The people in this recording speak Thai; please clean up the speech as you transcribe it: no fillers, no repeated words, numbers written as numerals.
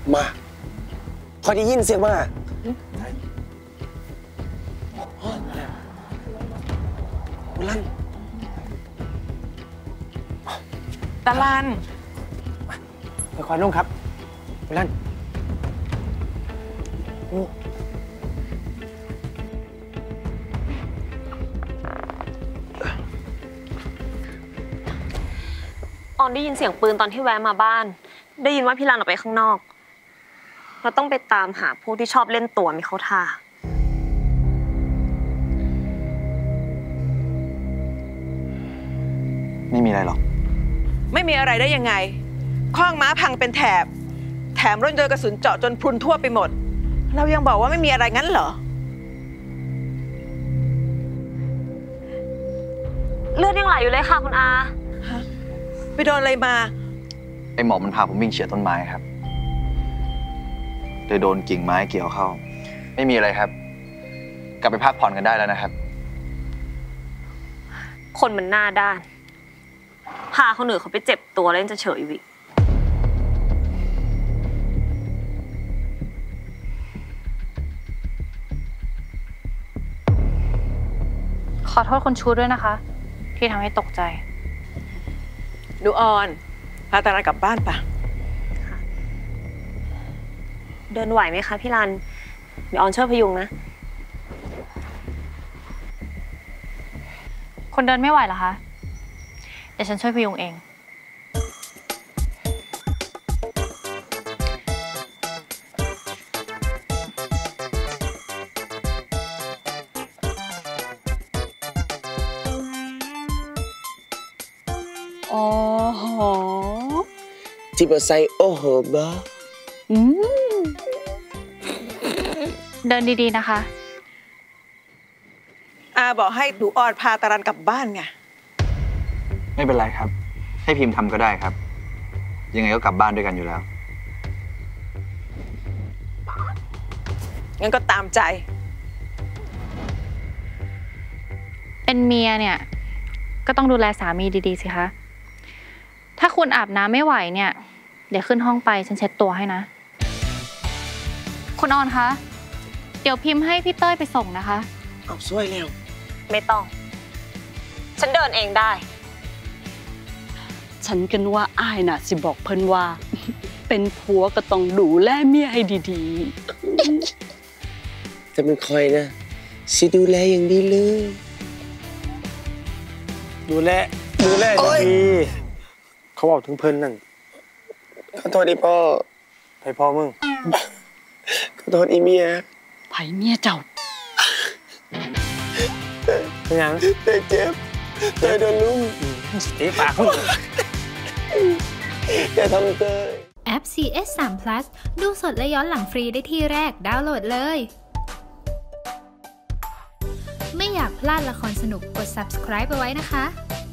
มาพอได้ยินเสียงมาบุลันตะลันไปควันนุ่งครับบุลันออนได้ยินเสียงปืนตอนที่แวะมาบ้านได้ยินว่าพี่รันออกไปข้างนอกเราต้องไปตามหาพวกที่ชอบเล่นตัวมีเขาท่าไม่มีอะไรหรอกไม่มีอะไรได้ยังไงข้องม้าพังเป็นแถมรถโดนกระสุนเจาะจนพรุนทั่วไปหมดเรายังบอกว่าไม่มีอะไรงั้นเหรอเลือดยังไหลอยู่เลยค่ะคุณอาไปโดนอะไรมาไอหมอกมันพาผมวิ่งเฉียดต้นไม้ครับเลยโดนกิ่งไม้เกี่ยวเข้าไม่มีอะไรครับกลับไปพักผ่อนกันได้แล้วนะครับคนมันหน้าด้านพาคนอื่นเขาไปเจ็บตัวแล้วจะเฉยวิขอโทษคุณชูด้วยนะคะที่ทำให้ตกใจหนูออนพาตาลันกลับบ้านปะเดินไหวไหมคะพี่รันเดี๋ยวออนช่วยพยุงนะคนเดินไม่ไหวเหรอคะเดี๋ยวฉันช่วยพยุงเองอ๋อหอที่บ่ใส่โอ้โหบ่เดินดีๆนะคะอาบอกให้หนูออนพาตาลันกลับบ้านไงไม่เป็นไรครับให้พิมพ์ทำก็ได้ครับยังไงก็กลับบ้านด้วยกันอยู่แล้วงั้นก็ตามใจเป็นเมียเนี่ยก็ต้องดูแลสามีดีๆสิคะถ้าคุณอาบน้ำไม่ไหวเนี่ยเดี๋ยวขึ้นห้องไปฉันเช็ดตัวให้นะคุณออนคะเดี๋ยวพิมพ์ให้พี่เต้ยไปส่งนะคะเอาช่วยเร็วไม่ต้องฉันเดินเองได้ฉันกันว่าอ้ายน่ะสิบอกเพิ่นว่าเป็นผัวก็ต้องดูแลเมียให้ดีๆแต่มันคอยนะสิดูแลอย่างดีเลยดูแลดีเขาบอกถึงเพิ่นนั่นขอโทษดิพ่อให้พ่อมึงขอโทษอีเมียไผเมียเจ้าเป็นยังเจ็บโดนลุงตีปากอย่าทำเตยแอป CS3 Plus ดูสดและย้อนหลังฟรีได้ที่แรกดาวน์โหลดเลยไม่อยากพลาดละครสนุกกด subscribe ไปไว้นะคะ